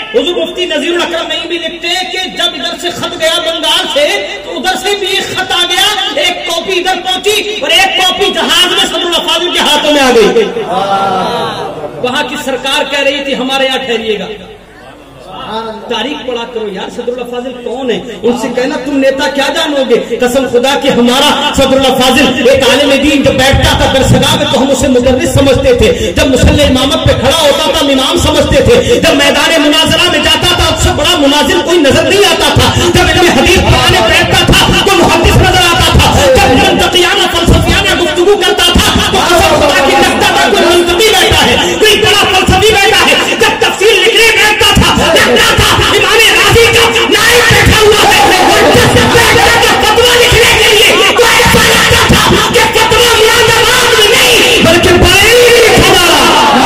حضور مفتی نذیر الاکرم نہیں بھی لکھتے کہ جب ادھر سے خط گیا بنگال سے تو ادھر سے بھی ایک خط آ گیا, ایک کاپی ادھر پہنچی اور ایک کاپی جہاز میں صدر الافاضل کے ہاتھوں میں آ گئی. وہاں کی سرکار کہہ رہی تھی ہمارے یہاں ٹھہریے گا. تاریخ پڑھا کرو یار, صدر الافاضل کون ہے؟ ان سے کہنا تم نیتا کیا جانو گے, قسم خدا کہ ہمارا صدر الافاضل ایک عالم دین جب بیٹھتا تھا درسگاہ میں تو ہم اسے مدرس سمجھتے تھے, جب مصلی امامت پہ کھڑا ہوتا تھا امام سمجھتے تھے, جب میدان مناظرہ میں جاتا تھا اس سے بڑا مناظر کوئی نظر نہیں آتا تھا, جب علم حدیث پڑھانے بیٹھتا تھا تو محدث نظر آتا تھا, جب منطقیانہ فلسفیانہ گفتگو کرتا تھا تو قسم خدا کی لگتا تھا کوئی منطقی بیٹھا ہے, کوئی بڑا فلسفی بیٹھا ہے. جب تفسیر لکھنے بیٹھتا تھا لگتا تھا امام راضی کا نائب بیٹھا ہوا ہے, فتویٰ لکھنے کے لیے تو ایسا لگتا تھا کہ فتویٰ مرادآباد میں نہیں بلکہ بریلی ہمارا.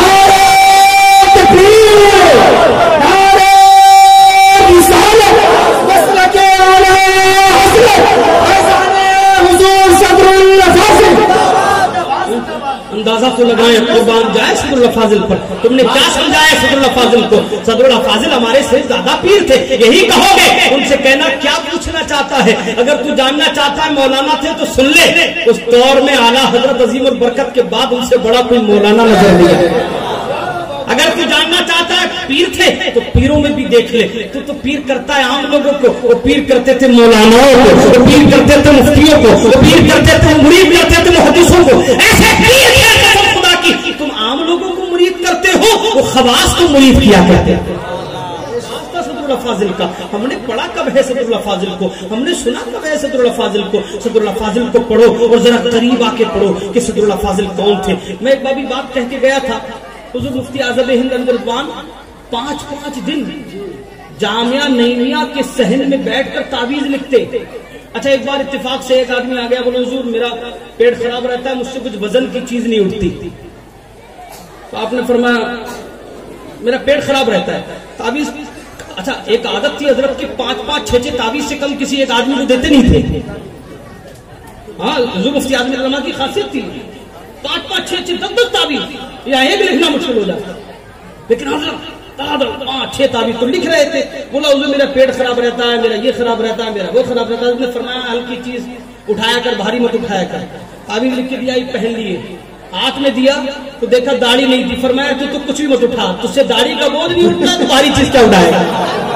اندازہ تو لگائیں قربان جائے صدر الافاضل پر. تم نے کیا سمجھایا صدر الافاضل کو؟ صدر الافاضل ہمارے سے زیادہ پیر تھے, یہی کہو گے. ان سے کہنا کیا پوچھنا چاہتا ہے, اگر تو جاننا چاہتا ہے مولانا تھے تو سن لے, اس دور میں اعلیٰ حضرت عظیم البرکت کے بعد ان سے بڑا کوئی مولانا نظر نہیں ہے. اگر تو جاننا چاہتا ہے پیر تھے تو پیروں میں بھی دیکھ لے, تو پیر کرتا ہے عام لوگوں کو, وہ پیر کرتے تھے مولاناؤں کو, وہ پیر کرتے تھے مفتیوں کو, وہ پیر کرتے تھے مرید کرتے تھے محدثوں کو. ایسے پیر قسم خدا کی تم عام لوگوں کو مرید کرتے ہو, وہ خواص کو مرید کیا کرتے ہیں. صدر الافاضل کا ہم نے پڑھا کب ہے صدر الافاضل کو, ہم نے سنا کب ہے صدر الافاضل کو. صدر الافاضل کو پڑھو اور ذرا قریب آ کے پڑھو کہ صدر الافاضل کون تھے. میں ایک بابی بات کہہ کے گیا تھا, حضور مفتی اعظم ہند انور رضوان 5 دن جامعہ نعیمیہ کے صحن میں بیٹھ کر تعویذ لکھتے. اچھا ایک بار اتفاق سے ایک آدمی آ گیا, بولے حضور میرا پیٹ خراب رہتا ہے, مجھ سے کچھ وزن کی چیز نہیں اٹھتی. تو آپ نے فرمایا میرا پیٹ خراب رہتا ہے, تعویذ. اچھا ایک عادت تھی حضرت کی 5-6 تعویذ سے کم کسی ایک آدمی کو دیتے نہیں تھے. ہاں حضور مفتی اعظم علماء کی خاصیت تھی 5-6 تعویذ, یا ایک لکھنا مشکل ہو جاتا, لیکن حضرت 5-6 تعویذ تو لکھ رہے تھے. بولا حضور میرا پیٹ خراب رہتا ہے, میرا یہ خراب رہتا ہے, میرا وہ خراب رہتا ہے. اس نے فرمایا ہلکی چیز اٹھایا کر, بھاری مت اٹھایا کر. تعویذ لکھ کے دیا, یہ پہن لیے. ہاتھ میں دیا تو دیکھا داڑھی نہیں تھی. فرمایا تو کچھ بھی مت اٹھا, تجھ سے داڑھی کا بوجھ نہیں اٹھتا تو بھاری چیز کیا اٹھائے گا.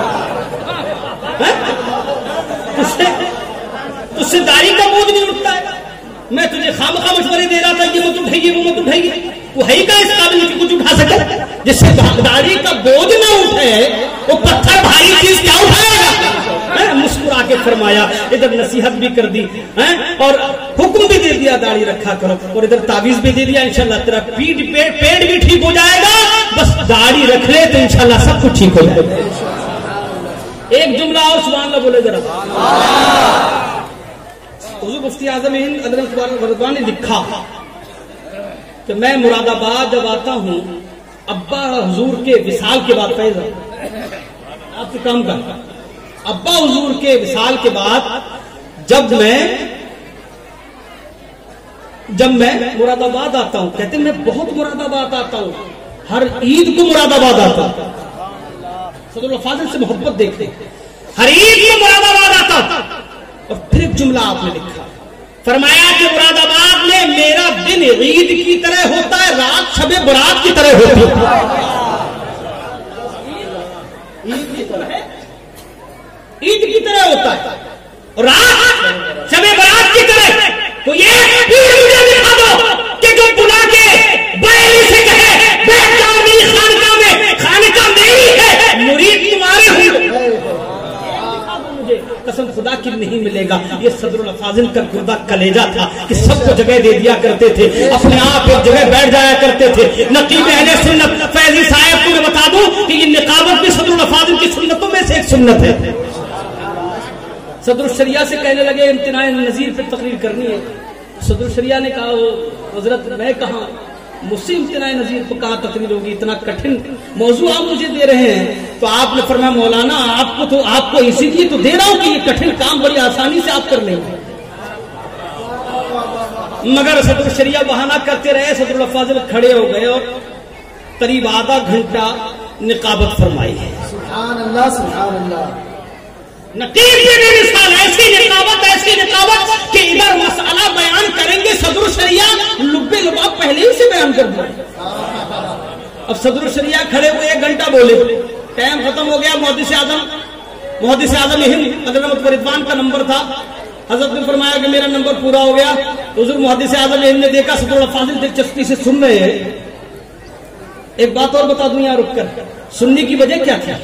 تجھ سے داڑھی کا بوجھ نہیں اٹھتا ہے. میں تجھے خامخواہ مشورے دے رہا تھا یہ مت اٹھائیے وہ مت اٹھائیے, وہ ہے ہی کا اس قابل کہ کچھ اٹھا سکے. جس سے داڑھی کا بوجھ نہ اٹھے وہ پتھر بھاری چیز کیا اٹھائے گا. مسکرا کے فرمایا, ادھر نصیحت بھی کر دی اور حکم بھی دے دیا داڑھی رکھا کرو, اور ادھر تعویذ بھی دے دیا انشاءاللہ تیرا پیٹ بھی ٹھیک ہو جائے گا, بس داڑھی رکھ لے تو انشاءاللہ سب کچھ ٹھیک ہو جائے گا. ایک جملہ اور سبحان اللہ بولے ذرا. حضور مفتی اعظم ہند حضرت رضوان نے لکھا کہ میں مراد آباد جب آتا ہوں, ابا حضور کے وصال کے بعد, فیض آپ کے کام کا, ابا حضور کے وصال کے بعد جب میں مراد آباد آتا ہوں, کہتے ہیں میں بہت مراد آباد آتا ہوں, ہر عید کو مراد آباد آتا ہوں. صدر الافاضل سے محبت دیکھتے, ہر عید کو مراد آباد آتا ہوں. اور پھر ایک جملہ آپ نے لکھا, فرمایا کہ مراد آباد میں میرا دن عید کی طرح ہوتا ہے, رات شب برات کی طرح ہوتی ہے. عید کی طرح ہوتا ہے اور رات شب برات کی طرح. تو یہ مجھے دکھا دو کہ جو بلا کے بریلی سے کہے بیٹھ جاؤ میری خانقاہ میں, خانقاہ میری ہے, مرید تمہارے ہوں. قسم خدا کی نہیں ملے گا. یہ صدر الافاضل کا گردہ کلیجہ تھا کہ سب کو جگہ دے دیا کرتے تھے, اپنے آپ ایک جگہ بیٹھ جایا کرتے تھے. نقیب اہل سنت فیضی صاحب کو میں بتا دوں کہ یہ نقابت بھی صدر الافاضل کی سنتوں میں سے ایک سنت ہے. صدر الشریعہ سے کہنے لگے امتناع نظیر پہ تقریر کرنی ہے. صدر الشریعہ نے کہا حضرت میں کہاں, مجھ سے امتناع نظیر پہ کہاں تقریر ہوگی, اتنا کٹھن موضوع آپ مجھے دے رہے ہیں. تو آپ نے فرمایا مولانا آپ کو اسی لیے تو دے رہا ہوں کہ یہ کٹھن کام بڑی آسانی سے آپ کر لیں گے. مگر صدر الشریعہ بہانہ کرتے رہے. صدر الافاضل کھڑے ہو گئے اور قریب آدھا گھنٹہ نقابت فرمائی ہے. سبحان اللہ سبحان اللہ. نقیب کی بھی مثال ایسی نقابت کہ ادھر مسئلہ بیان کریں گے صدر الشریعہ لبے لباب پہلے ہی سے بیان کر دیا. اب صدر الشریعہ کھڑے ہوئے 1 گھنٹہ بولے, ٹائم ختم ہو گیا. محدث اعظم ہند حضرت رضوان کا نمبر تھا. حضرت نے فرمایا کہ میرا نمبر پورا ہو گیا. حضور محدث اعظم ہند نے دیکھا صدر الفاضل دلچسپی سے سن رہے ہیں. ایک بات اور بتا دوں یہاں رک کر, سننے کی وجہ کیا تھی؟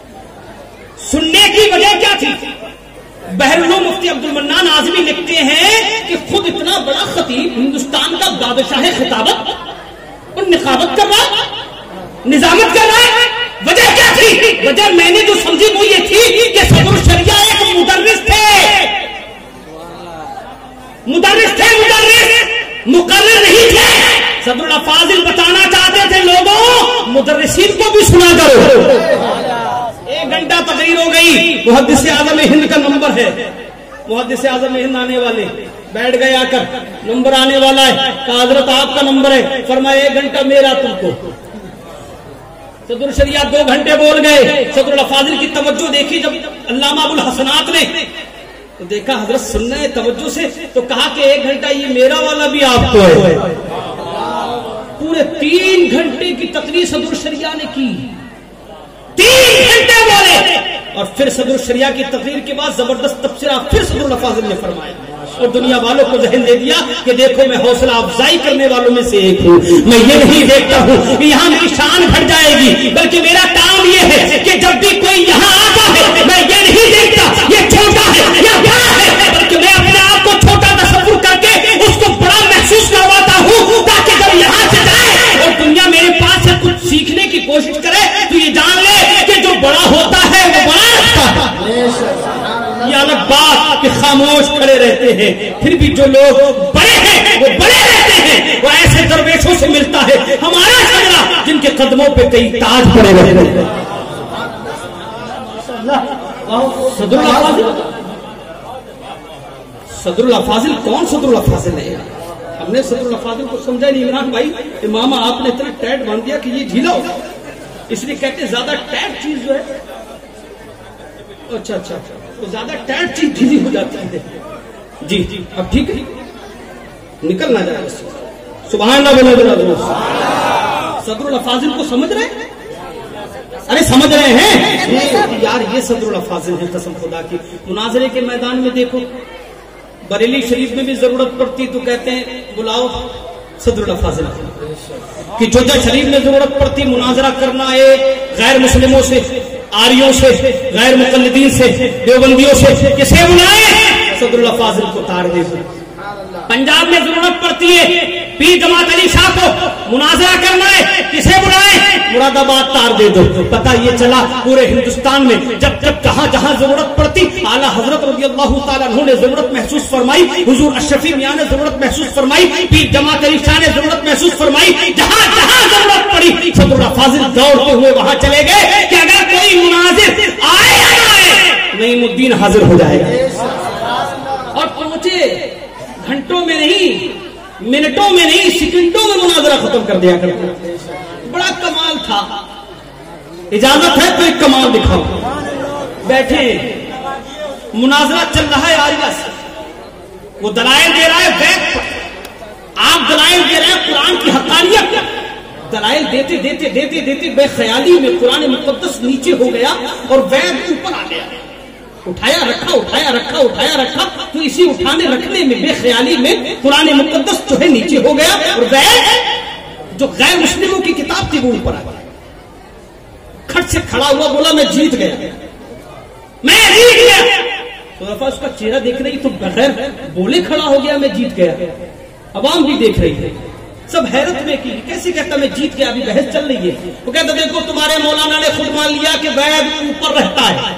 بحر العلوم مفتی عبد المنان اعظمی لکھتے ہیں کہ خود اتنا بڑا خطیب ہندوستان کا بادشاہ خطابت اور نقابت کر رہا, نظامت کر رہا ہے. وجہ کیا تھی؟ وجہ میں نے جو سمجھی وہ یہ تھی کہ صدر الشریعہ ایک مدرس تھے, مقرر نہیں تھے. صدر الفاضل بتانا چاہتے تھے لوگوں مدرسین کو بھی سنا کرو. 1 گھنٹہ تقریر ہو گئی. محدث اعظم ہند کا نمبر ہے. محدث اعظم ہند آنے والے بیٹھ گئے, آ کر نمبر آنے والا ہے. کہا حضرت آپ کا نمبر ہے. فرمایا 1 گھنٹہ میرا تم کو. صدر الشریعہ 2 گھنٹے بول گئے. صدر الفاضل کی توجہ دیکھی جب علامہ ابو الحسنات نے, تو دیکھا حضرت سننا ہے توجہ سے, تو کہا کہ 1 گھنٹہ یہ میرا والا بھی آپ کو ہے. پورے 3 گھنٹے کی تقریر صدر الشریعہ نے کی. 3 گھنٹے بولے. اور پھر صدر الشریعہ کی تقریر کے بعد زبردست تبصرہ پھر صدر الفاضل نے فرمایا اور دنیا والوں کو ذہن دے دیا کہ دیکھو میں حوصلہ افزائی کرنے والوں میں سے ایک ہوں. میں یہ نہیں دیکھتا ہوں کہ یہاں میری شان گھٹ جائے گی, بلکہ میرا کام یہ ہے کہ جب بھی کوئی یہاں آتا ہے میں یہ نہیں دیکھتا یہ چھوٹا ہے یا بڑا ہے, بلکہ میں اپنے آپ کو چھوٹا تصور کر کے اس کو بڑا محسوس کرواتا ہوں, تاکہ جب یہاں سے جائے اور دنیا میرے پاس سے کچھ سیکھنے کی کوشش کرے تو یہ جان لے کہ جو بڑا ہوتا ہے وہ بڑا رکھتا ہے. یہ الگ بات کہ خاموش کھڑے رہتے ہیں, پھر بھی جو لوگ بڑے ہیں وہ بڑے رہتے ہیں. وہ ایسے درویشوں سے ملتا ہے ہمارا شجرا جن کے قدموں پہ کئی تاج پڑے رہتے ہیں. صدر الفاضل کون صدر الفاضل ہے؟ ہم نے صدر الفاضل کو سمجھا نہیں. عمران بھائی امامہ آپ نے اتنا ٹیٹ باندھ دیا کہ یہ ڈھیلا ہو, اس لیے کہتے ہیں زیادہ ٹیٹ چیز جو ہے اچھا تو زیادہ ٹیٹ چیز ڈھیلی ہو جاتی ہے. جی اب ٹھیک ہے, نکل نہ جائے. سبحان اللہ. صدر الفاضل کو سمجھ رہے ہیں؟ ارے سمجھ رہے ہیں یار, یہ صدر الفاضل ہے قسم خدا کی. مناظرے کے میدان میں دیکھو, بریلی شریف میں بھی ضرورت پڑتی تو کہتے ہیں بلاؤ صدر الفاضل کی. جوجا شریف میں ضرورت پڑتی مناظرہ کرنا ایک غیر مسلموں سے, آریوں سے, غیر مقلدین سے, دیوبندیوں سے, کسے بلائے صدر الفاضل کو تاڑ دے. پنجاب میں ضرورت پڑتی ہے پیر جماعت علی شاہ کو مناظرہ کرنا ہے, کسے بلائے مراد آباد تار دے دو. پتہ یہ چلا پورے ہندوستان میں جب جب جہاں جہاں ضرورت پڑتی اعلیٰ حضرت رضی اللہ تعالیٰ عنہ نے ضرورت محسوس فرمائی, حضور اشرفی میاں نے ضرورت محسوس فرمائی, پیر جماعت علی شاہ نے ضرورت محسوس فرمائی. جہاں جہاں ضرورت پڑی صدر الفاضل دوڑتے ہوئے وہاں چلے گئے کہ اگر کوئی مناظر آئے نہ آئے نعیم الدین حاضر ہو جائے گا. اور پہنچے گھنٹوں میں نہیں, منٹوں میں نہیں, سیکنڈوں میں مناظرہ ختم کر دیا کرتے. بڑا کمال تھا. اجازت ہے تو ایک کمال دکھاؤ. بیٹھے مناظرہ چل رہا ہے آریہ سے, وہ دلائل دے رہا ہے بیت پر, آپ دلائل دے رہے ہیں قرآن کی حقانیت. دلائل دیتے دیتے دیتے دیتے بے خیالی میں قرآن مقدس نیچے ہو گیا اور وید اوپر آ گیا. اٹھایا رکھا اٹھایا رکھا اٹھایا رکھا, تو اسی اٹھانے رکھنے میں بے خیالی میں قرآن مقدس جو ہے نیچے ہو گیا اور وید جو غیر مسلموں کی کتاب تھی وہ اوپر آ گیا. کھٹ سے کھڑا ہوا بولا میں جیت گیا, میں جیت گیا. تو رفا اس کا چہرہ دیکھ رہی تو بغیر بولے کھڑا ہو گیا میں جیت گیا. عوام بھی دیکھ رہی ہے, سب حیرت میں کی کیسے کہتا میں جیت گیا, ابھی بحث چل رہی ہے. وہ کہتا دیکھو تمہارے مولانا نے خود مان لیا کہ وید اوپر رہتا ہے,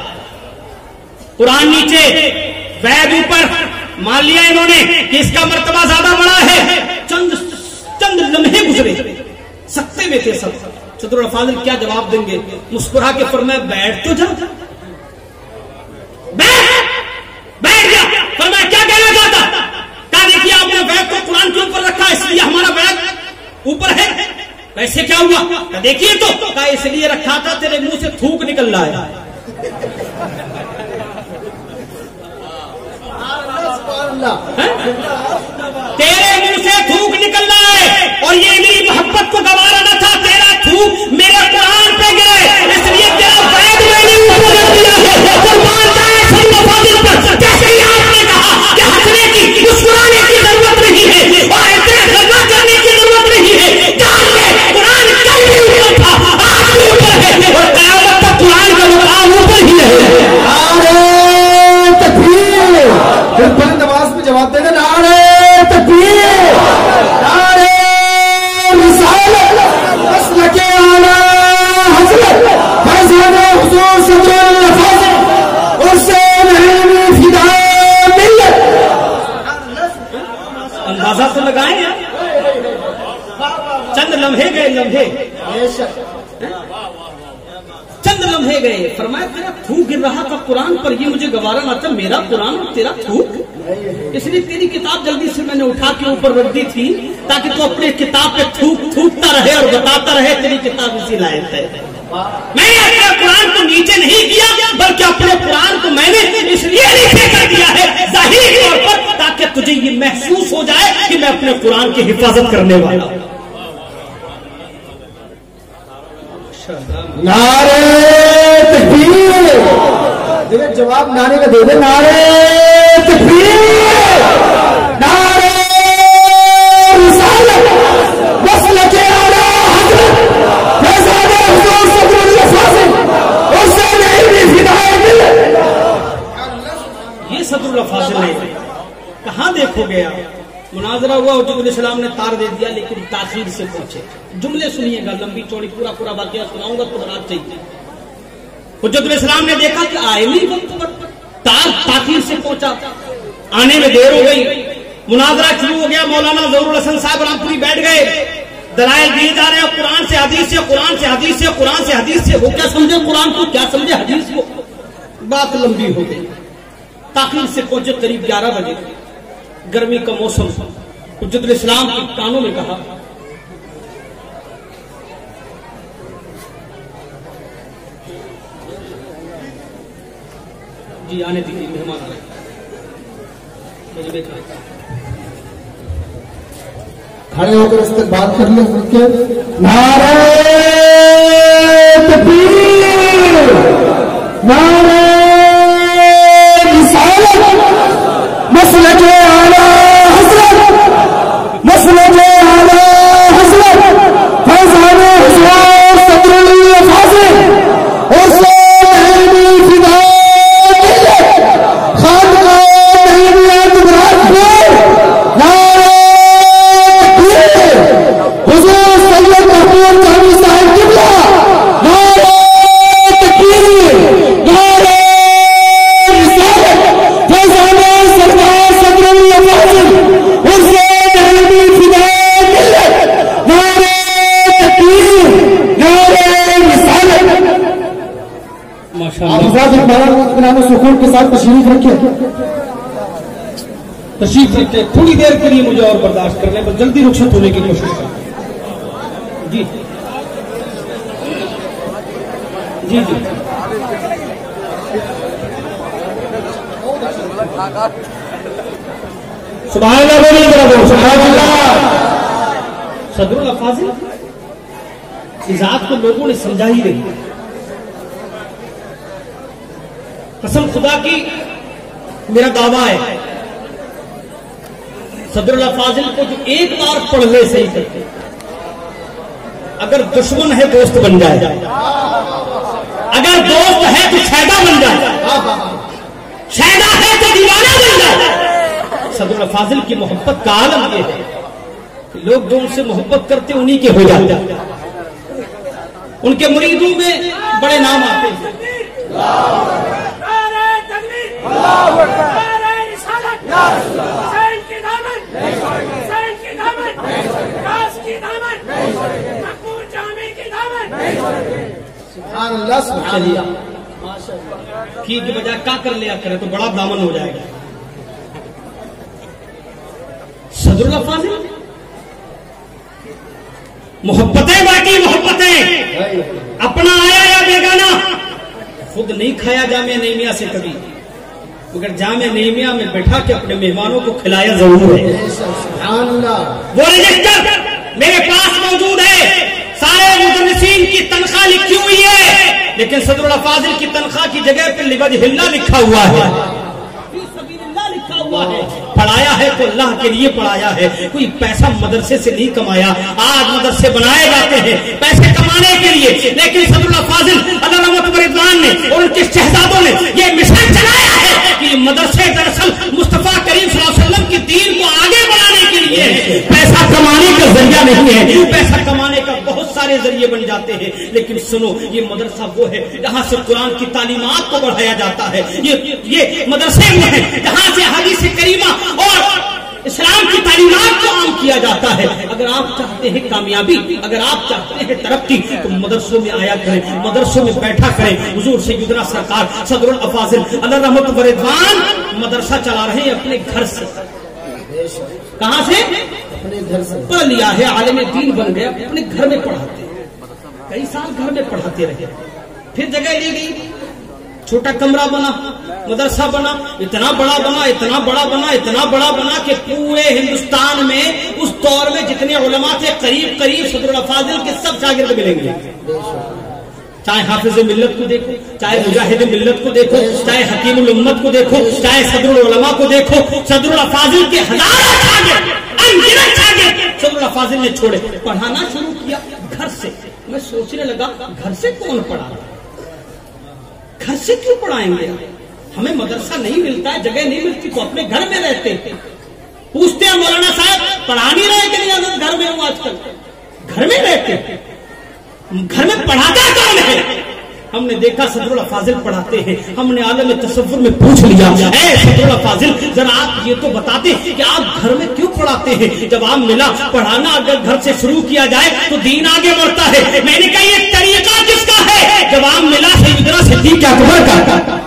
قرآن نیچے وید اوپر, مان لیا انہوں نے کہ اس کا مرتبہ زیادہ بڑا ہے. چند لمحے گزرے, سکتے میں تھے سب. صدر الفاضل کیا جواب دیں گے؟ مسکرا کے فرمایا بیٹھ تو جا, بیٹھ جا. فرمایا کیا کہنا چاہتا؟ کہا دیکھیے آپ نے وید کو قرآن کے اوپر رکھا اس لیے ہمارا وید اوپر ہے. ایسے کیا ہوا؟ دیکھیے تو کہا اس لیے رکھا تھا تیرے منہ سے تھوک نکل رہا ہے. تیرے منہ سے تھوک نکل رہا ہے اور یہ میری محبت کو گوارا نہ تھا. تیرا تھوک میرے قرآن پہ گرے اس لیے تیرا بیت میں نے اوپر کر دیا ہے. قربان جائے سب فاضل پر. جیسے ہی آپ نے کہا کہ ہنسنے کی مسکرانے کی ضرورت نہیں ہے اور اعتراض کرنے کی ضرورت نہیں ہے. جان لے قرآن کل بھی اوپر تھا آج بھی اوپر ہے اور قیامت تک قرآن کا مقام اوپر ہی ہے. پھر بڑی نماز میں جواب دے دے نعرہ تکبیر نعرہ رسالت مسلک اعلی حضرت فیضان حضور صدر الفاظ اور سے نعیم فدا ملت. اندازہ تو لگائیں یار. چند لمحے گئے چند لمحے گئے. فرمایا تیرا تھوک گر رہا تھا قرآن پر یہ مجھے گوارا نہ تھا. میرا قرآن اور تیرا تھوک اس لیے تیری کتاب جلدی سے میں نے اٹھا کے اوپر رکھ دی تھی تاکہ تو اپنے کتاب پہ تھوکتا رہے اور بتاتا رہے تیری کتاب اسی لائق ہے. میں نے اپنے قرآن کو نیچے نہیں کیا بلکہ اپنے قرآن کو میں نے اس لیے نیچے کر دیا ہے ظاہری طور پر تاکہ تجھے یہ محسوس ہو جائے کہ میں اپنے قرآن کی حفاظت کرنے والا ہوں. نعرہ تکبیر دیکھیں جواب نعرے کا دے دے. نعرہ تکبیر نعرہ رسالت مسلک اعلی حضرت فیضان حضور صدر الفاظ اور سے نعیم فدا ملت. یہ صدر الفاظ ہے. کہاں دیکھو گے آپ مناظرہ ہوا حجت الاسلام نے تار دے دیا لیکن تاخیر سے پہنچے. جملے سنیے گا لمبی چوڑی پورا واقعہ سناؤں گا تو رات چاہیے. حجت الاسلام نے دیکھا کہ آئے نہیں وقت پر تار تاخیر سے پہنچا آنے میں دیر ہو گئی. مناظرہ شروع ہو گیا. مولانا ظہور الحسن صاحب رامپوری بیٹھ گئے. دلائل دیے جا رہے ہیں قرآن سے حدیث سے قرآن سے حدیث سے قرآن سے حدیث سے. وہ کیا سمجھے قرآن کو کیا سمجھے حدیث کو. بات لمبی ہو گئی. تاخیر سے پہنچے قریب 11 بجے. گرمی کا موسم. حجت الاسلام کے کانوں میں کہا جی آنے دیجیے مہمان آئے. کھڑے ہو کر استقبال کر لیں. نعرہ تکبیر نعرہ رسالت مسلک اعلی حضرت مسلک اعلی حضرت فیضان حضور صدر الفاظ اور سے نعیم فدا ملت خانقاہ نعیمیت گرانپور. نعرہ تکبیر حضور سید محمود قادری صاحب قبلہ. نعرہ تکبیر نعرہ رسالت فیضان سرکار صدر الفاظ اور سے نعیم فدا ملت. نعرہ تکبیر نعرہ رسالت. ماشاءاللہ آپ حضرات اطمینان و سکون کے ساتھ تشریف رکھیں. تشریف رکھتے تھوڑی دیر کے لیے مجھے اور برداشت کرنے پر جلدی رخصت ہونے کی کوشش کریں. جی جی جی سبحان اللہ بولیے ذرا. سبحان اللہ. صدر الفاظ ذات کو لوگوں نے سمجھا ہی نہیں. قسم خدا کی میرا دعویٰ ہے صدر اللہ فاضل کو جو ایک بار پڑھ لے صحیح کرتے اگر دشمن ہے دوست بن جائے. اگر دوست ہے تو شیدا بن جائے. شیدا ہے تو دیوانہ بن جائے. صدر اللہ فاضل کی محبت کا عالم یہ ہے کہ لوگ جو ان سے محبت کرتے انہی کے ہو جاتے ہیں. ان کے مریدوں میں بڑے نام آتے ہیں. سبحان اللہ سبحان اللہ. کی بجائے کا کر لیا کرے تو بڑا دامن ہو جائے گا. صدر اللہ فاضل मोहब्बतें बाकी मोहब्बतें, अपना आया या बेगाना। खुद नहीं खाया जामे नईमिया से कभी, मगर जामे नईमिया में बैठा के अपने मेहमानों को खिलाया जरूर है। वो रजिस्टर मेरे पास मौजूद है, सारे मुदर्रिसीन की तनख्वाह लिखी हुई है, लेकिन सदरुल फाजिल की तनख्वाह की जगह पे लिवजहिल्लाह लिखा हुआ है, लिखा हुआ है। पढ़ाया है तो अल्लाह के लिए पढ़ाया है, कोई पैसा मदरसे से नहीं कमाया। आज मदरसे बनाए जाते हैं पैसे कमाने के लिए, लेकिन सदरुल फाजिल अल्लाह रहमत व रिज़वान ने और उनके शहजादों ने ये मिशन चलाया है कि मदरसे दरअसल मुस्तफा करीम सल्लल्लाहु अलैहि वसल्लम की दीन को आगे बढ़ाने के लिए पैसा कमाने का जरिया नहीं है। पैसा कमाने का बहुत सारे जरिए बन जाते हैं, लेकिन सुनो, ये मदरसा वो है जहाँ से कुरान की तालीमात को बढ़ाया जाता है। ये मदरसे वो है जहाँ से हदीस करीमा और इस्लाम की तालीमात को आम किया जाता है। अगर आप चाहते हैं कामयाबी, अगर आप चाहते हैं तरक्की, तो मदरसों में आया करें, मदरसों में बैठा करें। हुजूर सैयदना सरकार सदरुल अफाजिल अल्लाह रहमत व रिज़वान मदरसा चला रहे हैं अपने घर से। कहां से? अपने घर से। पढ़ लिया है, आलिम दीन बन गया, अपने घर में पढ़ाते हैं, कई साल घर में पढ़ाते रहे। फिर जगह ली गई, छोटा कमरा बना, मदरसा बना, इतना बड़ा बना, इतना बड़ा बना, इतना बड़ा बना कि पूरे हिंदुस्तान में उस दौर में जितने उलमा थे करीब करीब सदरुल फाजिल के सब शागिर्द मिलेंगे। चाहे हाफिज मिल्लत को देखो, चाहे मुजाहिद मिल्लत को देखो, चाहे हकीमुल उम्मत को देखो, चाहे सदरुल उलमा को देखो, सदरुल फाजिल के हजारों शागिर्द, अनगिनत शागिर्द सदरुल फाजिल ने छोड़े। पढ़ाना शुरू किया घर से। मैं सोचने लगा, घर से कौन पढ़ा, घर से क्यों पढ़ाएंगे? हमें मदरसा नहीं मिलता है, जगह नहीं मिलती, तो अपने घर में रहते। पूछते हैं मौलाना साहब पढ़ा नहीं रहे कि नहीं? घर में हूं आजकल, घर में रहते, घर में पढ़ाता कौन है? हमने देखा सदरुल फाजिल पढ़ाते हैं। हमने आलम तसव्वुर में पूछ लिया, ऐ सदरुल फाजिल जरा आप ये तो बताते कि आप घर में क्यों पढ़ाते हैं? जवाब मिला, पढ़ाना अगर घर से शुरू किया जाए तो दीन आगे बढ़ता है। मैंने कहा ये तरीका किसका है? जवाब मिला सैयदना सिद्दीक अकबर का।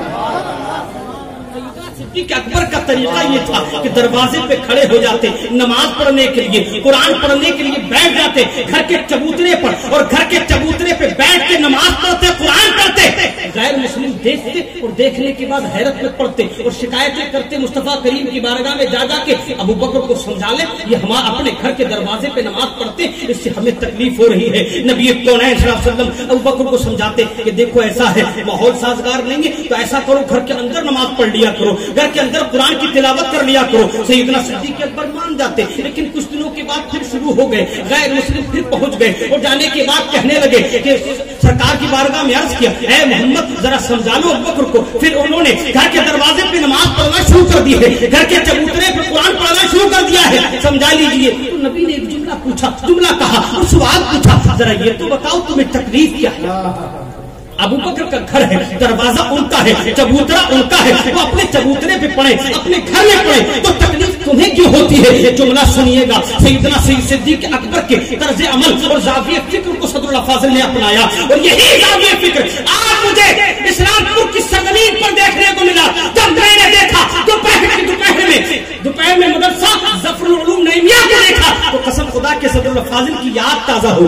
सिद्दीक अकबर का तरीका ये था कि दरवाजे पे खड़े हो जाते, नमाज पढ़ने के लिए, कुरान पढ़ने के लिए बैठ जाते घर के चबूतरे पर, और घर के चबूतरे पे बैठ के नमाज पढ़ते, कुरान पढ़ते। गैर मुस्लिम देखते और देखने के बाद हैरत में पढ़ते और शिकायतें करते मुस्तफा करीम की बारगाह में जा जाके, अबू बकर को समझा ले, ये हमारे अपने घर के दरवाजे पे नमाज पढ़ते, इससे हमें तकलीफ हो रही है। नबी कौनैन सल्लल्लाहु अलैहि वसल्लम अबू बकर को समझाते कि देखो ऐसा है, माहौल साजगार नहीं है तो ऐसा करो, घर के अंदर नमाज पढ़ लिया करो, घर के अंदर कुरान की तिलावत कर लिया करो। सैयदना सिद्दीक अकबर मान जाते, लेकिन कुछ दिनों के बाद फिर शुरू हो गए, गैर मुस्लिम फिर पहुंच गए और जाने के बाद कहने लगे कि सरकार की बारगाह में अर्ज किया, ऐ मोहम्मद जरा समझा लो अबू बकर को। फिर उन्होंने घर के दरवाजे पे नमाज पढ़ना शुरू कर दी है, घर के चबूतरे पे कुरान पढ़ना शुरू कर दिया है, समझा लीजिए। तो नबी ने एक जुमला पूछा, जुमला कहा और सवाल पूछा, जरा ये तो बताओ तुम्हें तकलीफ क्या है? अबू बकर का घर है, दरवाजा उनका है, चबूतरा उनका है, वो अपने चबूतरे पे पढ़े, अपने घर में पढ़े, तो तकलीफ तुम्हें क्यों होती है? ये जुमला सुनिएगा, सैयदना सिद्दीक अकबर के तर्ज अमल और जाविये फिक्र को सदरुल फाजिल ने अपनाया, और यही जाविये फिक्र आज मुझे इस्लामपुर की सरजमीन पर देखने को मिला। जब मैंने देखा दोपहर में मदरसा ज़फ़रुल उलूम नईमिया को देखा, तो कसम खुदा के सदरुल फाजिल की याद ताजा हो।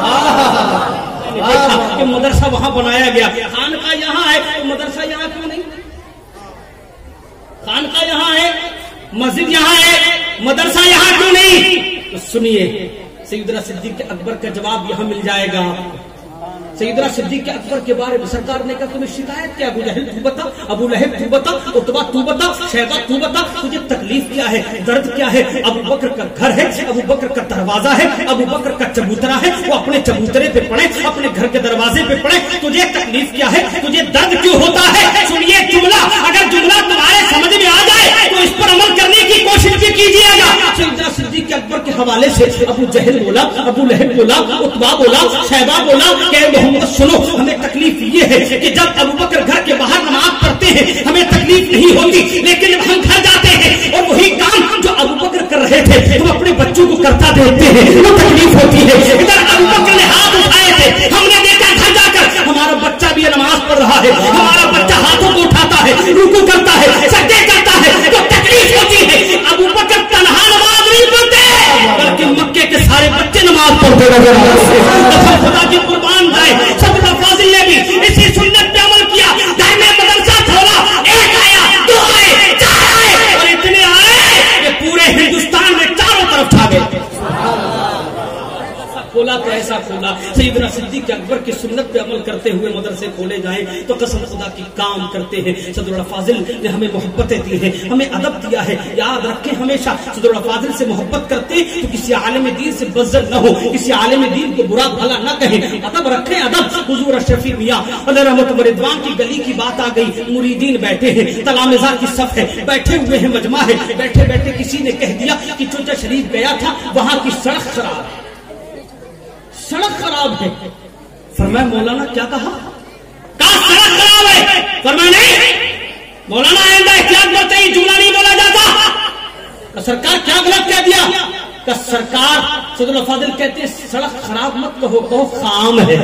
देखा कि मदरसा वहां बनाया गया, खानका यहाँ है तो मदरसा यहाँ क्यों नहीं? खानका यहाँ है, मस्जिद यहाँ है, मदरसा यहाँ क्यों नहीं? तो सुनिए, सैयदना सिद्दीक अकबर का जवाब यहाँ मिल जाएगा। सैयदना सिद्दीक अकबर के बारे में सरकार ने कहा तुम्हें शिकायत क्या? अबू जहल तू बता, अबू लहब तू बता, उतबा तू बता, शैबा तू बता, तुझे तकलीफ क्या है, दर्द क्या है? अबू बकर का घर है, अबू बकर का दरवाजा है, अबू बकर का चबूतरा है, वो अपने चबूतरे पे पड़े, अपने घर के दरवाजे पे पड़े, तुझे तकलीफ क्या है, तुझे दर्द क्यों होता है? सुनिए जुमला, अगर जुमला तुम्हारे समझ में आ जाए तो इस पर अमल करने की कोशिश भी कीजिएगा। सैयदना सिद्दीक अकबर के हवाले से अबू जहल बोला, अबू लहब बोला, उतबा बोला, शैबा बोला कि सुनो, हमें तकलीफ ये है कि जब अबू बकर घर के बाहर नमाज पढ़ते हैं हमें तकलीफ नहीं होती, लेकिन जब हम घर जाते हैं और वही काम जो अबू बकर कर रहे थे हम अपने बच्चों को करता देखते हैं, वो तकलीफ होती है। इधर अबू बकर ने हाथ उठाए थे, हमने देखा घर जाकर हमारा बच्चा भी नमाज पढ़ रहा है, हमारा बच्चा हाथों को उठाता है, रुकू करता है, सजदे करता है, तो तकलीफ होती है। अबू बकर तन्हा नमाज नहीं पढ़ते, बल्कि मक्के के सारे बच्चे नमाज पढ़ते नजर आते हैं। خدا کی قربان جائے صدر فاضل نے بھی اسی سنت پہ عمل کیا. گھر میں مدرسہ کھولا, ایک آیا, دو آئے, چار آئے, اور اتنے آئے کہ پورے ہندوستان میں چاروں طرف چھا گئے. کھولا تو ایسا کھولا. سیدنا صدیق اکبر کی سنت پہ عمل کرتے ہوئے مدرسے کھولے جائیں تو قسم خدا کی کام کرتے ہیں. صدر اللہ فاضل نے ہمیں محبتیں دی ہیں, ہمیں ادب دیا ہے. یاد رکھیں ہمیشہ صدر اللہ فاضل سے محبت کرتے تو کسی عالم دین سے بزدل نہ ہو, کسی عالم دین کو برا بھلا نہ کہیں, ادب رکھیں ادب. حضور اشرفی میاں علیہ رحمت و رضوان کی گلی کی بات آ گئی, مریدین بیٹھے ہیں, تلامذہ کی صف ہے, بیٹھے ہوئے ہیں, مجمع ہے. بیٹھے بیٹھے کسی نے کہہ دیا کہ چوچا شریف گیا تھا, وہاں کی سڑک خراب ہے, سڑک خراب ہے. فرمایا مولانا کیا کہا؟ کہا سڑک خراب ہے. فرمایا نہیں مولانا آئندہ احتیاط کرتے ہی جملہ نہیں بولا جاتا. کہ سرکار کیا غلط کہہ دیا؟ کہ سرکار صدر الفاضل کہتے ہیں سڑک خراب مت کہو, کہو خام ہے.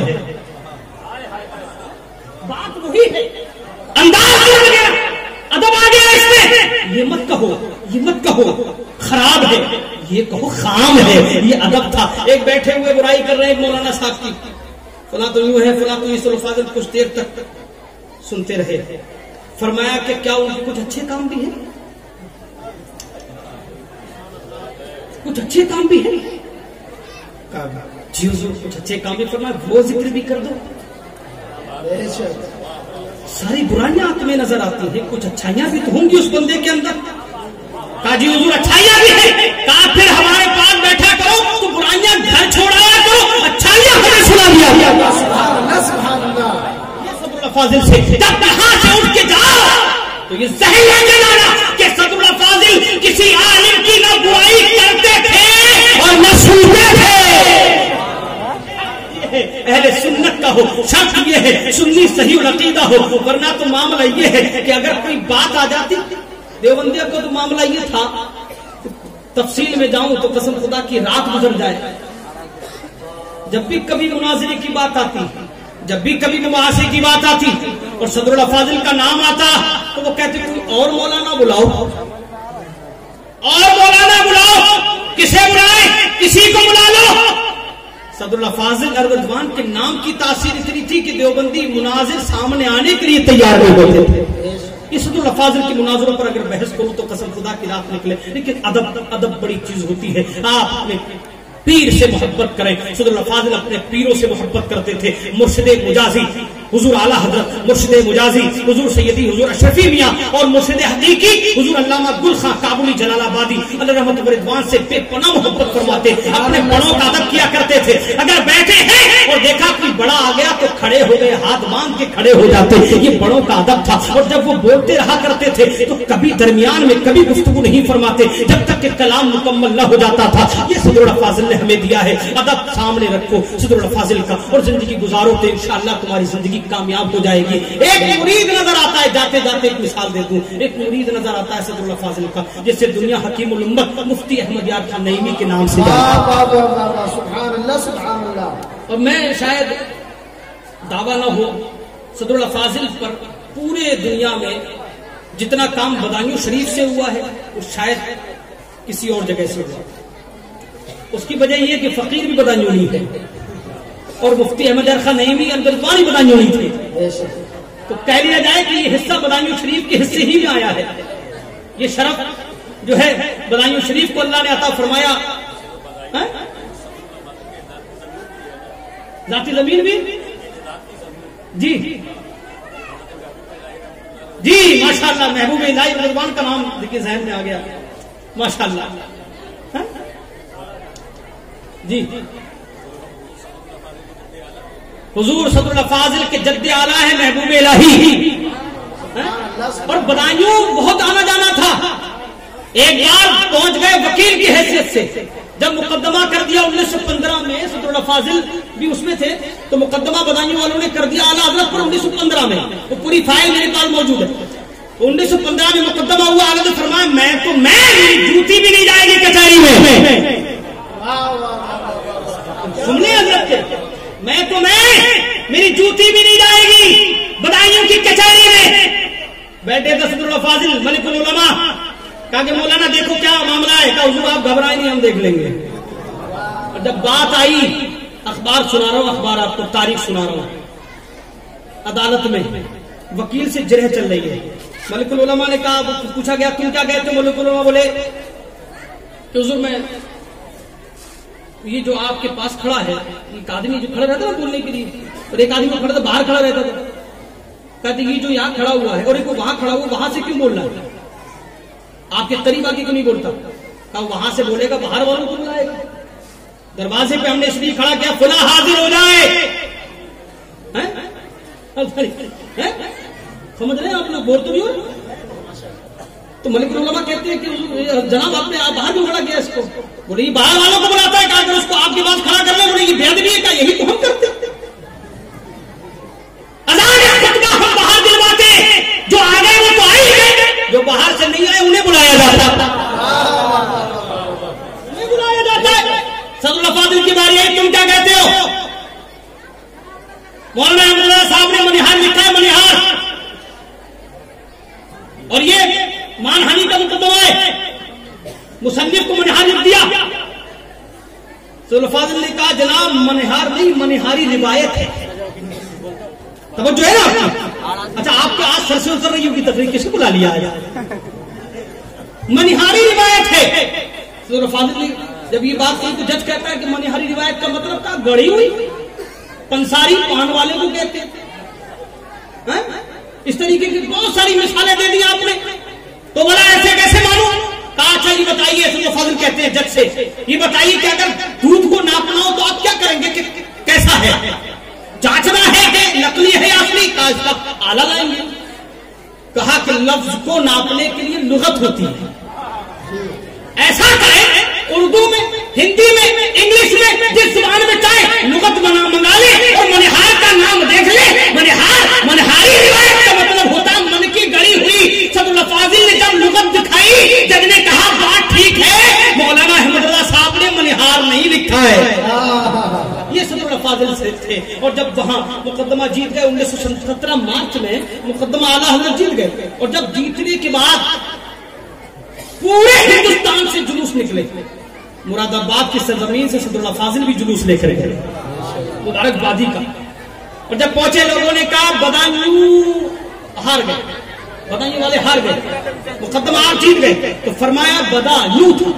بات وہی ہے, انداز آ گیا, ادب آ گیا اس میں. یہ مت کہو, یہ مت کہو خراب ہے, یہ کہو خام ہے. یہ ادب تھا. ایک بیٹھے ہوئے برائی کر رہے ہیں مولانا صاحب کی, فلاں تو یوں ہے, فلاں تو صدر الفاضل کچھ دیر تک سنتے رہے. فرمایا کہ کیا ان کے کچھ اچھے کام بھی ہیں, کچھ اچھے کام بھی ہیں؟ جی حضور کچھ اچھے کام بھی. فرمایا وہ ذکر بھی کر دو. ساری برائیاں آپ میں نظر آتی ہیں, کچھ اچھائیاں بھی تو ہوں گی اس بندے کے اندر. کہا جی حضور اچھائیاں بھی ہیں. کہا پھر ہمارے پاس بیٹھا کرو تو برائیاں گھر چھوڑایا کرو, اچھائیاں ہمیں سنا دیا. سبحان اللہ. یہ صدر اللہ فاضل سے جب یہاں سے اٹھ کے جاؤ تو یہ ذہن میں جلانا کہ صدر اللہ فاضل کسی عالم کی نہ برائی کرتے تھے اور نہ سنتے تھے. اہل سنت کا ہو شرط یہ ہے سنی صحیح العقیدہ ہو, ورنہ تو معاملہ یہ ہے کہ اگر کوئی بات آ جاتی, دیوبندیہ کو تو معاملہ یہ تھا, تفصیل میں جاؤں تو قسم خدا کی رات گزر جائے. جب بھی کبھی مناظرے کی بات آتی, جب بھی کبھی مباحثے کی بات آتی اور صدر اللہ فاضل کا نام آتا تو وہ کہتے کوئی اور مولانا بلاؤ, اور مولانا بلاؤ. کسے بلائے؟ کسی کو بلا لو. صدر اللہ فاضل رضوان کے نام کی تاثیر اتنی تھی کہ دیوبندی مناظر سامنے آنے کے لیے تیار نہیں ہوتے تھے. اس صدر اللہ فاضل کی مناظروں پر اگر بحث کروں تو قسم خدا کی رات نکلے. لیکن ادب بڑی چیز ہوتی ہے. آپ اپنے پیر سے محبت کریں. صدر اللہ فاضل اپنے پیروں سے محبت کرتے تھے. مرشد مجازی حضور اعلیٰ حضرت, مرشد مجازی حضور سیدی حضور اشرفی میاں, اور مرشد حقیقی حضور علامہ گل خان کابلی جلال آبادی علیہ رحمت و رضوان سے بے پناہ محبت فرماتے. اپنے بڑوں کا ادب کیا کرتے تھے. اگر بیٹھے ہیں اور دیکھا کوئی بڑا آ گیا تو کھڑے ہو گئے, ہاتھ باندھ کے کھڑے ہو جاتے. یہ بڑوں کا ادب تھا. اور جب وہ بولتے رہا کرتے تھے تو کبھی درمیان میں کبھی گفتگو نہیں فرماتے جب تک کہ کلام مکمل نہ ہو جاتا تھا. یہ صدر اللہ فاضل نے ہمیں دیا ہے. ادب سامنے رکھو صدر اللہ فاضل کا اور زندگی گزارو تو انشاءاللہ تمہاری زندگی کامیاب ہو جائے گی. ایک مرید نظر آتا ہے, جاتے جاتے ایک مثال دے دوں, ایک مرید نظر آتا ہے صدر اللہ فاضل کا, جس سے دنیا حکیم الامت مفتی احمد یار خان نعیمی کے نام سے سبحان اللہ سبحان اللہ. اور میں شاید دعویٰ نہ ہو, صدر اللہ فاضل پر پورے دنیا میں جتنا کام بدایوں شریف سے ہوا ہے وہ شاید کسی اور جگہ سے ہوا. اس کی وجہ یہ کہ فقیر بھی بدایوں نہیں ہے اور مفتی احمد یار خان نعیمی اندرزوانی بدایوں نہیں تھے. تو کہہ لیا جائے کہ یہ حصہ بدایوں شریف کے حصے ہی میں آیا ہے. یہ شرف جو ہے بدایوں شریف کو اللہ نے عطا فرمایا. ذاتی زمین بھی جی جی ماشاءاللہ محبوب الہی رضوان کا نام دیکھیے ذہن میں آ گیا ماشاءاللہ. جی حضور صدر اللہ فاضل کے جد اعلیٰ ہے محبوب الہی. اور بدایوں بہت آنا جانا تھا. ایک بار پہنچ گئے وکیل کی حیثیت سے, جب مقدمہ کر دیا 1915 میں, صدر اللہ فاضل بھی اس میں تھے, تو مقدمہ بدایوں والوں نے کر دیا اعلیٰ حضرت پر 1915 میں. وہ پوری فائل میرے پاس موجود ہے. 1915 میں مقدمہ ہوا. اعلیٰ حضرت فرمایا میں جوتی بھی نہیں جائے گی کچہری میں. سننے حضرت کے میری جوتی بھی نہیں جائے گی بدایوں کی کچہری میں. بیٹھے تھے صدر اللہ فاضل ملک العلماء. کہا کہ مولانا دیکھو کیا معاملہ ہے. کہا حضور آپ گھبرائیں نہیں, ہم دیکھ لیں گے. اور جب بات آئی اخبار سنا رہا ہوں، اخبار آپ کو تاریخ سنا رہا ہوں. عدالت میں وکیل سے جرح چل رہی ہے. ملک العلماء نے کہا، پوچھا گیا تم کیا کہتے ہو؟ ملک العلماء بولے کہ حضور میں یہ جو آپ کے پاس کھڑا ہے، ایک آدمی جو کھڑا رہتا نا بولنے کے لیے، اور ایک آدمی کھڑا تھا باہر کھڑا رہتا تھا، کہتے یہ جو یہاں کھڑا ہوا ہے اور ایک وہاں کھڑا ہوا، وہاں سے کیوں بول رہا ہے؟ آپ کے قریب آ کے کیوں نہیں بولتا؟ کہا وہاں سے بولے گا باہر والوں کو بلائے گا. دروازے پہ ہم نے اس لیے کھڑا کیا فلاں حاضر ہو جائے. سمجھ رہے ہیں آپ لوگ؟ بول تو بھی ہو. تو ملک العلماء کہتے ہیں کہ جناب آپ نے باہر بھی کھڑا کیا اس کو؟ بولے یہ باہر والوں کو بلاتا ہے، کہا کہ اس کو آپ کے پاس کھڑا کر لیں. بولے یہ بے ادبی ہے، کہا یہی تو ہم کرتے ہیں. ہم باہر دلواتے ہیں، جو آ گئے وہ تو آئے گئے، جو باہر سے نہیں آئے انہیں بلایا جاتا ہے. صدر الفاضل کی باری ہے، تم کیا کہتے ہو؟ مولانا احمد اللہ صاحب نے منہار لکھا ہے، منہار، اور یہ مانہانی کا مقدمہ ہے، مصنف کو منہار لکھ دیا. صدر الفاضل نے کہا جناب منہار نہیں، منہاری روایت ہے. توجہ ہے نا آپ کی؟ اچھا آپ کے آج سر سے اتر رہی ہوگی تقریر، کس کو بلا لیا ہے؟ منہاری روایت ہے. صدر الفاضل نے جب یہ بات کہی تو جج کہتا ہے کہ منہاری روایت کا مطلب تھا گڑی ہوئی. پنساری پان والے کو کہتے ہیں. اس طریقے کی بہت ساری مثالیں دے دی آپ نے. تو بولا ایسے کیسے مانوں؟ کہا اچھا یہ بتائیے، صدر الفاضل کہتے ہیں جج سے، یہ بتائیے کہ اگر دودھ کو ناپنا ہو تو آپ کیا کریں گے؟ کہ کیسا ہے؟ جانچنا ہے کہ نقلی ہے یا اصلی؟ کہا اس کا آلہ لائیں گے. کہا کہ لفظ کو ناپنے کے لیے لغت ہوتی ہے. ایسا کریں اردو میں، ہندی میں، انگلش میں، جس زبان میں چاہے لغت منگا لے اور منہار کا نام دیکھ لے. منہاری روایت کا مطلب ہوتا ہے من کی گڑی ہوئی. صدر الفاضل نے جب لغت دکھائی، جج نے کہا بات ٹھیک ہے، مولانا احمد اللہ صاحب نے منہار نہیں لکھا ہے. یہ صدر الفاضل سے تھے. اور جب وہاں مقدمہ جیت گئے 1917 مارچ میں مقدمہ اعلیٰ حضرت جیت گئے، اور جب جیتنے کے بعد پورے ہندوستان سے جلوس نکلے. مراد آباد کی سرزمین سے صدر الفاضل بھی جلوس لے کر گئے مبارک بادی کا. اور جب پہنچے لوگوں نے کہا بدایوں ہار گئے، بدایوں والے ہار گئے، مقدمہ آپ جیت گئے. تو فرمایا بدایوں تھا،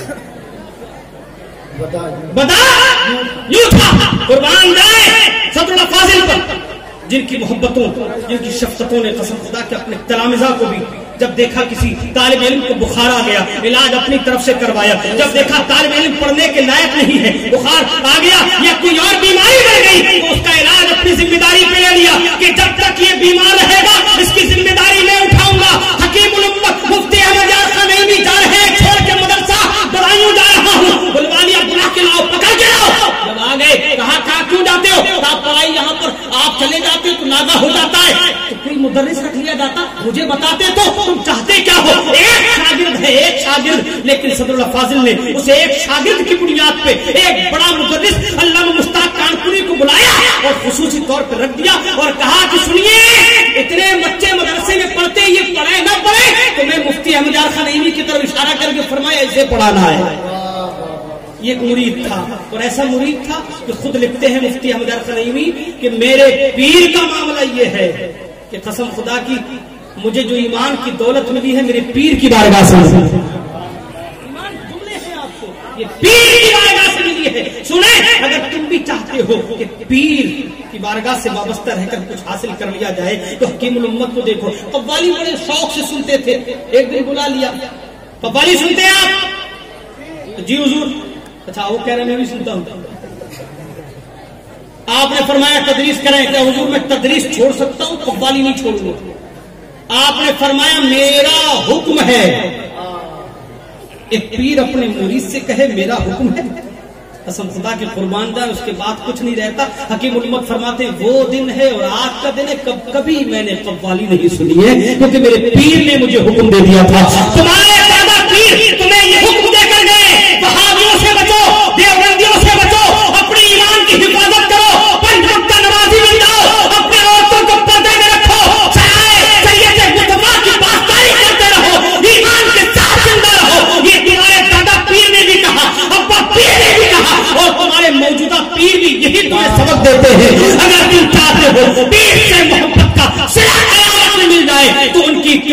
بدایوں تھا. قربان جائے صدر الفاضل پر، جن کی محبتوں، جن کی شفقتوں نے قسم خدا کے اپنے تلامذہ کو بھی جب دیکھا کسی طالب علم کو بخار آ گیا، علاج اپنی طرف سے کروایا. جب دیکھا طالب علم پڑھنے کے لائق نہیں ہے، بخار آ گیا یا کوئی اور بیماری بڑھ گئی، تو اس کا علاج اپنی ذمہ داری پہ لے لیا کہ جب تک یہ بیمار رہے گا اس کی ذمہ داری میں اٹھاؤں گا. حکیم الامت مفتی احمد یار خان نہیں بھی جا رہے ہیں، چھوڑ کے مدرسہ بدایوں جا رہا ہوں، بلوا لیا، بلا کے لاؤ، پکڑ کے لاؤ. جب آ گئے کہا کیوں جاتے ہو؟ کہا پڑھائی یہاں پر آپ چلے جاتے تو ناگا ہو جاتا ہے. تو کوئی مدرس رکھ لیا جاتا، مجھے بتاتے تو تم چاہتے کیا ہو؟ ایک شاگرد ہے، ایک شاگرد. لیکن صدر الفاضل نے اسے ایک شاگرد کی بنیاد پہ ایک بڑا مدرس علامہ مشتاق کانپوری کو بلایا اور خصوصی طور پر رکھ دیا اور کہا کہ سنیے، اتنے بچے مدرسے میں پڑھتے، یہ پڑھے نہ پڑھے تو میں مفتی احمد یار خان نعیمی کی طرف اشارہ کر کے فرمایا اسے پڑھانا ہے. یہ ایک مرید تھا، اور ایسا مرید تھا کہ خود لکھتے ہیں مفتی احمد یار خان نعیمی کہ میرے پیر کا معاملہ یہ ہے کہ قسم خدا کی مجھے جو ایمان کی دولت ملی ہے میرے پیر کی بارگاہ سے. ایمان جملے ہیں آپ کو، یہ پیر کی بارگاہ سے ملی ہے. سنیں، اگر تم بھی چاہتے ہو کہ پیر کی بارگاہ سے وابستہ رہ کر کچھ حاصل کر لیا جائے تو حکیم الامت کو دیکھو. قوالی بڑے شوق سے سنتے تھے. ایک دن بلا لیا، قوالی سنتے ہیں آپ؟ جی حضور. اچھا وہ کہہ رہے میں بھی سنتا ہوں. آپ نے فرمایا تدریس کریں. کہ حضور میں تدریس چھوڑ سکتا ہوں، قوالی نہیں چھوڑوں گا. آپ نے فرمایا میرا حکم ہے. ایک پیر اپنے مرید سے کہے میرا حکم ہے، قسم خدا کی قربان جائے اس کے بعد کچھ نہیں رہتا. حکیم الامت فرماتے وہ دن ہے اور آج کا دن ہے کبھی میں نے قوالی نہیں سنی ہے، کیونکہ میرے پیر نے مجھے حکم دے دیا تھا. تمہارے دادا پیر تمہیں یہ حکم دے کر گئے وہابیوں سے بچو، دیوبندیوں سے بچو، اپنے ایمان کی حفاظت کرو، 5 وقت نمازی بن جاؤ، اپنے عورتوں کو پردے میں رکھو، سید مصطفیٰ کی پاسداری کرتے رہو، ایمان کے ساتھ زندہ رہو. یہ تمہارے دادا پیر نے بھی کہا، ابا پیر نے بھی کہا، اور تمہارے موجودہ پیر بھی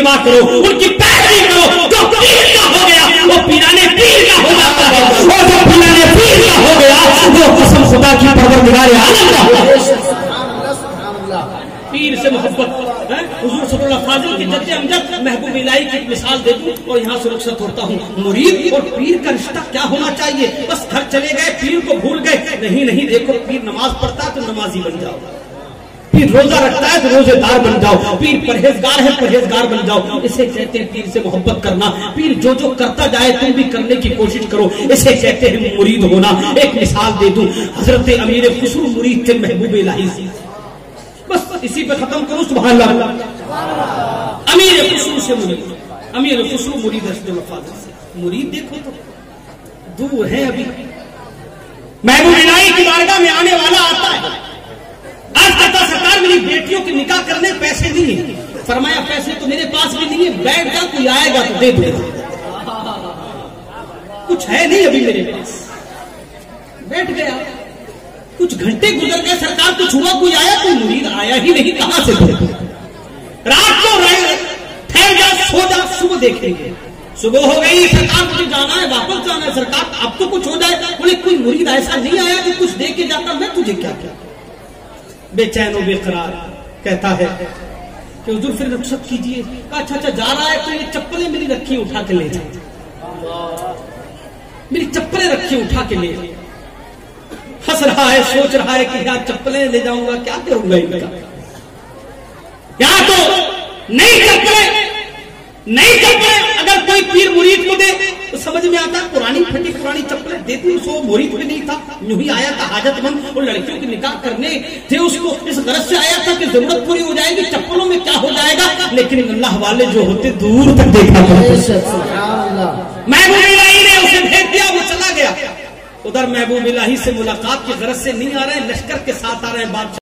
اتباع کرو, ان کی پیروی کرو. جو پیر کا ہو گیا وہ پیرانے پیر کا ہو جاتا ہے, اور جو پیرانے پیر کا ہو گیا وہ قسم خدا کی پروردگار عالم کا ہو گیا. پیر سے محبت, حضور صلی اللہ فاضل کے جد امجد محبوب الہی کی مثال دے دوں اور یہاں سے رخصت ہوتا ہوں. مرید اور پیر کا رشتہ کیا ہونا چاہیے؟ بس گھر چلے گئے پیر کو بھول گئے, نہیں, دیکھو پیر نماز پڑھتا ہے تو نمازی بن جاؤ, پیر روزہ رکھتا ہے تو روزے دار بن جاؤ, پیر پرہیزگار ہے پرہیزگار بن جاؤ. اسے کہتے ہیں پیر سے محبت کرنا. پیر جو کرتا جائے تم بھی کرنے کی کوشش کرو, اسے کہتے ہیں مرید ہونا. ایک مثال دے دوں, حضرت امیر خسرو مرید تھے محبوب الہی سے. بس اسی پہ ختم کروں, سبحان اللہ. امیر خسرو سے مرید, امیر خسرو مرید رشد الفاظ سے مرید. دیکھو تو دور ہے ابھی, محبوب الہی کی بارگاہ میں آنے والا آتا ہے, آج کہتا سرکار میری بیٹیوں کے نکاح کرنے پیسے نہیں ہیں. فرمایا پیسے تو میرے پاس بھی نہیں ہے, بیٹھ جا, کوئی آئے گا تو دے دے, کچھ ہے نہیں ابھی میرے پاس. بیٹھ گیا, کچھ گھنٹے گزر گئے, سرکار کچھ ہوا, کوئی آیا, کوئی مرید آیا ہی نہیں, کہاں سے دے. رات کو ٹھہر جا, سو جا, صبح دیکھیں گے. صبح ہو گئی, سرکار مجھے جانا ہے, واپس جانا ہے, سرکار اب تو کچھ ہو جائے. بولے کوئی مرید ایسا نہیں آیا کہ کچھ دے کے جاتا, میں تجھے کیا کیا. بے چین و بے قرار کہتا ہے کہ حضور پھر رخصت کیجیے. کہا اچھا جا رہا ہے تو یہ چپلیں میری رکھی اٹھا کے لے جائے, میری چپلیں رکھی اٹھا کے لے. ہنس رہا ہے, سوچ رہا ہے کہ یار چپلیں لے جاؤں گا, کیا کروں گا ان کا. یہاں تو نئی چپلیں اگر کوئی پیر مرید کو دے تو سمجھ میں آتا ہے, پرانی پھٹی پرانی چپلیں دیتی, سو مرید بھی نہیں تھا, یوں ہی آیا تھا حاجت مند, اور لڑکیوں کے نکاح کرنے تھے, اس کو اس غرض سے آیا تھا کہ ضرورت پوری ہو جائے گی, چپلوں میں کیا ہو جائے گا. لیکن اللہ والے جو ہوتے دور تک دیکھا کرتے. محبوب الہی نے اسے بھیج دیا, وہ چلا گیا. ادھر محبوب الہی سے ملاقات کی غرض سے نہیں آ رہے ہیں, لشکر کے ساتھ آ رہے ہیں. بات